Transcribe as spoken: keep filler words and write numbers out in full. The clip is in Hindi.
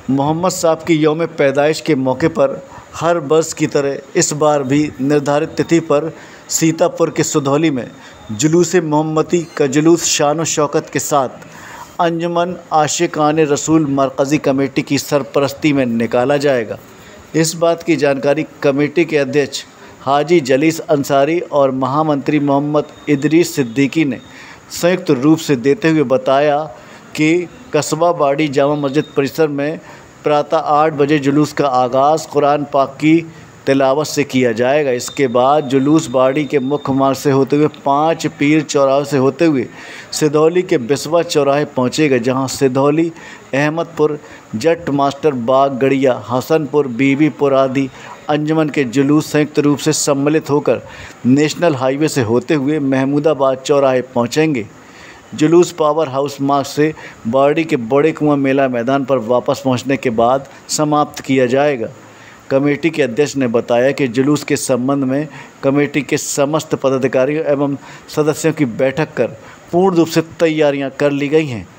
मोहम्मद साहब की यौम पैदाइश के मौके पर हर वर्ष की तरह इस बार भी निर्धारित तिथि पर सीतापुर के सुधौली में जुलूस मोहम्मदी का जुलूस शान व शौकत के साथ अंजुमन आशिकान रसूल मरकज़ी कमेटी की सरपरस्ती में निकाला जाएगा। इस बात की जानकारी कमेटी के अध्यक्ष हाजी जलीस अंसारी और महामंत्री मोहम्मद इदरीस सिद्दीकी ने संयुक्त रूप से देते हुए बताया कि कस्बा बाड़ी जामा मस्जिद परिसर में प्रातः आठ बजे जुलूस का आगाज़ कुरान पाक की तिलावत से किया जाएगा। इसके बाद जुलूस बाड़ी के मुख्य मार्ग से होते हुए पाँच पीर चौराहे से होते हुए सिधौली के बिस्वा चौराहे पहुँचेगा, जहाँ सिधौली, अहमदपुर, जट मास्टर बाग, गड़िया, हसनपुर, बीबीपुर आदि अंजुमन के जुलूस संयुक्त रूप से सम्मिलित होकर नेशनल हाईवे से होते हुए महमूदाबाद चौराहे पहुँचेंगे। जुलूस पावर हाउस मार्ग से बाड़ी के बड़े कुआं मेला मैदान पर वापस पहुंचने के बाद समाप्त किया जाएगा। कमेटी के अध्यक्ष ने बताया कि जुलूस के संबंध में कमेटी के समस्त पदाधिकारियों एवं सदस्यों की बैठक कर पूर्ण रूप से तैयारियां कर ली गई हैं।